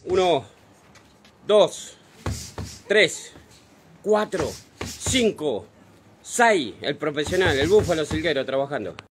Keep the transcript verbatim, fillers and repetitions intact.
Uno, dos, tres, cuatro, cinco, seis. El profesional, el búfalo silguero trabajando.